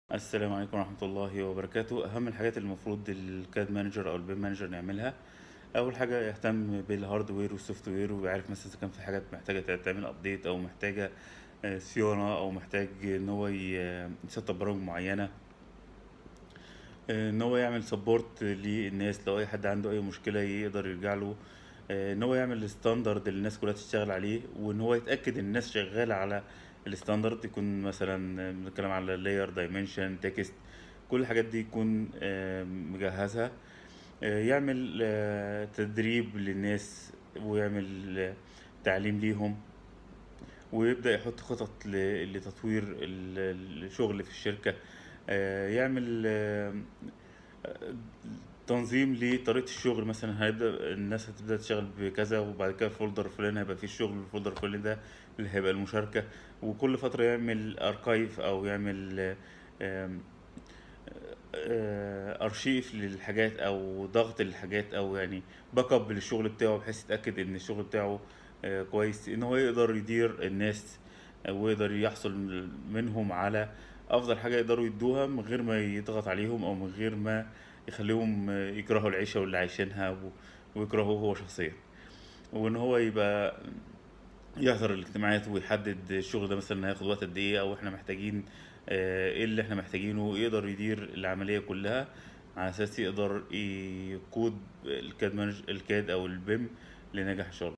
السلام عليكم ورحمة الله وبركاته. أهم الحاجات اللي المفروض الكاد مانجر أو البيم مانجر نعملها، أول حاجة يهتم بالهاردوير والسوفت وير، ويعرف مثلا إذا كان في حاجات محتاجة تعمل أبديت أو محتاجة صيانة، أو محتاج إن هو يسطب برامج معينة، إن هو يعمل سبورت للناس لو أي حد عنده أي مشكلة يقدر يرجع له، إن هو يعمل ستاندرد اللي الناس كلها تشتغل عليه، وإن هو يتأكد إن الناس شغالة على الستاندرد، يكون مثلا بنتكلم على لاير دايمنشن تكست، كل الحاجات دي يكون مجهزها. يعمل تدريب للناس، ويعمل تعليم ليهم، ويبدأ يحط خطط لتطوير الشغل في الشركة. يعمل تنظيم لطريقة الشغل، مثلا هيبدأ الناس هتبدأ تشتغل بكذا، وبعد كده الفولدر الفلاني هيبقى فيه الشغل، الفولدر الفلاني ده اللي هيبقى المشاركة. وكل فترة يعمل أركايف أو يعمل آم، أرشيف للحاجات، أو ضغط للحاجات، أو يعني باك اب للشغل بتاعه، بحيث يتأكد إن الشغل بتاعه كويس، إن هو يقدر يدير الناس، ويقدر يحصل منهم على أفضل حاجة يقدروا يدوها، من غير ما يضغط عليهم، أو من غير ما يخليهم يكرهوا العيشة واللي عايشينها، ويكرهوه هو شخصيا. وإن هو يبقى يحضر الاجتماعات، ويحدد الشغل ده مثلا هياخد وقت قد ايه، او احنا محتاجين ايه اللي احنا محتاجينه، يقدر يدير العملية كلها على اساس يقدر يقود الكاد او البيم لنجاح الشغل.